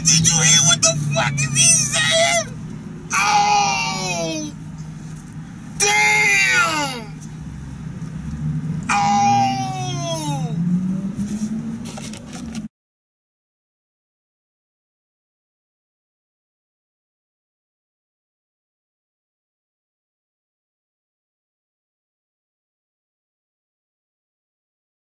Did you hear what the fuck is he saying? Oh!